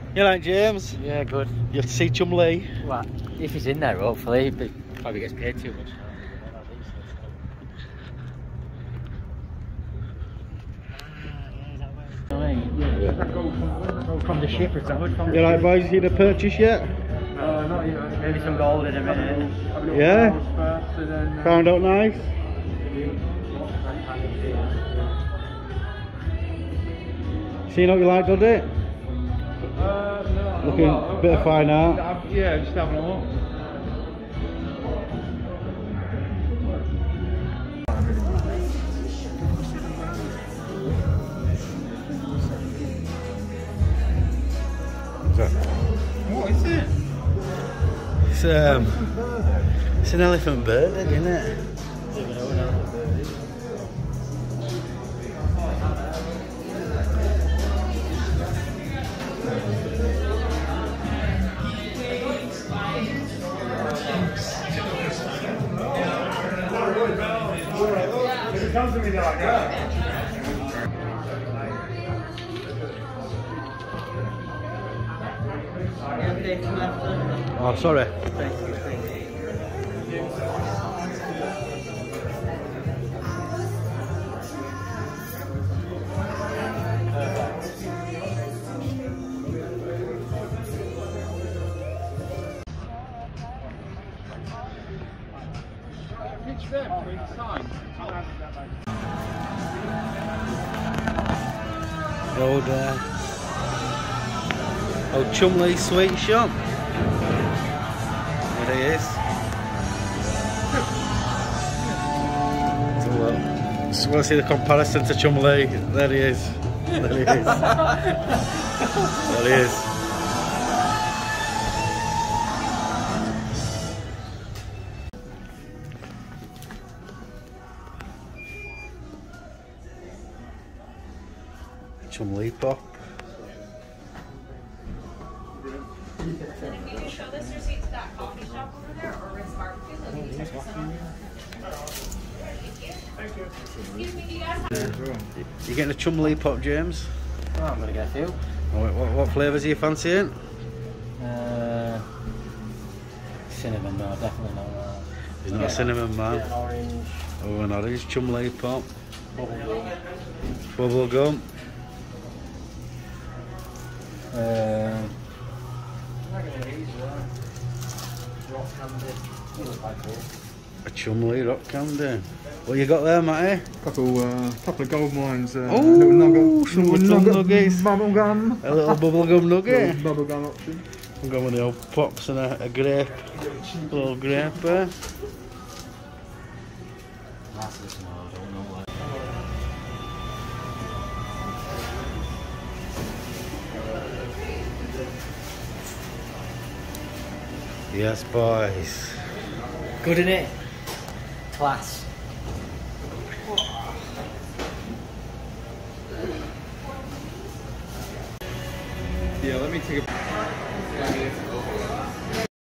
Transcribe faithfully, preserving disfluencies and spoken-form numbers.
You like James? Yeah, good. You have to see Chumlee. What? If he's in there, hopefully, but probably gets paid too much. Yeah. Go from the ship or something. From You like boys, you seen a purchase yet? Uh, not yet. Maybe some gold in a minute. Yeah? Found out nice? Seen what you like, did it? Uh, no, Looking well, a bit of fine art. uh, yeah, just having a look. What is it? It's um, it's an elephant bird, isn't it? It comes to me like that. Oh, sorry. Old, uh, old Chumlee sweet shop. There he is. So, well, just want to see the comparison to Chumlee. There he is. There he is. There he is. Chumlee pop. Can you show this receipt to that coffee shop over there or Rick's Barbecue? Let me check this out. Thank you. Excuse me, do you guys have... You getting a Chumlee pop, James? Oh, I'm gonna get a few. Oh, what, what, what flavours are you fancying? Uh, cinnamon, no, definitely not that. He's not a cinnamon man. An orange. Oh, an orange Chumlee pop. Bubble gum. Bubble gum. Uh, rock candy. A Chumlee rock candy. What you got there, Matty? Couple, uh, couple of gold mines. Uh, Oh, little nugget, some little little nugget, nuggets. bubble gum. A little bubble gum nugget. Little bubble gum option. I'm going with the old pops and a, a grape. A little grape there. Yes, boys. Good, innit? Class. Yeah, let me take a.